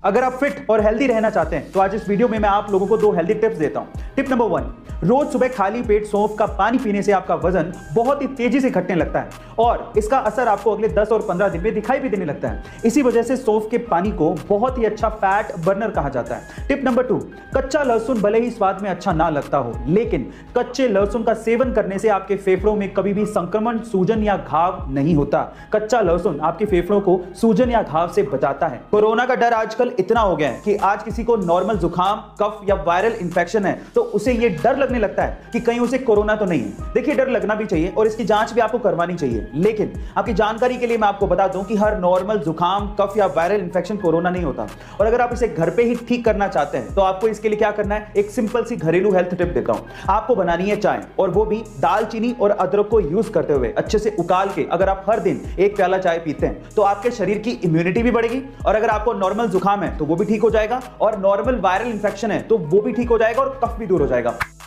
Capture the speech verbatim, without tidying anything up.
अगर आप फिट और हेल्दी रहना चाहते हैं तो आज इस वीडियो में मैं आप लोगों को दो हेल्दी टिप्स देता हूं। टिप नंबर वन, रोज सुबह खाली पेट सौंफ का पानी पीने से आपका वजन बहुत ही तेजी से घटने लगता है और इसका असर आपको अगले दस और पंद्रह दिन में दिखाई भी देने लगता है। इसी वजह से सौंफ के पानी को बहुत ही अच्छा फैट बर्नर कहा जाता है। टिप नंबर टू, कच्चा लहसुन भले ही स्वाद में अच्छा ना लगता हो, लेकिन कच्चे लहसुन का सेवन करने से आपके फेफड़ों में कभी भी संक्रमण, सूजन या घाव नहीं होता। कच्चा लहसुन आपके फेफड़ों को सूजन या घाव से बचाता है। कोरोना का डर आजकल इतना हो गया है कि आज किसी को नॉर्मल जुकाम, कफ या वायरल इंफेक्शन है तो उसे ये डर लगने लगता है कि कहीं उसे कोरोना तो नहीं है। देखिए, डर लगना भी चाहिए और इसकी जांच भी आपको करवानी चाहिए, लेकिन आपकी जानकारी के लिए मैं आपको बता दूं कि हर नॉर्मल जुकाम, कफ या वायरल इंफेक्शन कोरोना नहीं होता। और अगर आप इसे घर पे ही ठीक करना चाहते हैं तो आपको इसके लिए क्या करना है, एक सिंपल सी घरेलू हेल्थ टिप देता हूं। आपको बनानी है चाय, और वो भी दालचीनी और अदरक को यूज करते हुए अच्छे से उकाल के। अगर आप हर दिन एक प्याला चाय पीते हैं तो आपके शरीर की इम्यूनिटी भी बढ़ेगी, और अगर आपको नॉर्मल जुकाम है तो वो भी ठीक हो जाएगा, और नॉर्मल वायरल इंफेक्शन है तो वो भी ठीक हो जाएगा और कफ भी दूर हो जाएगा।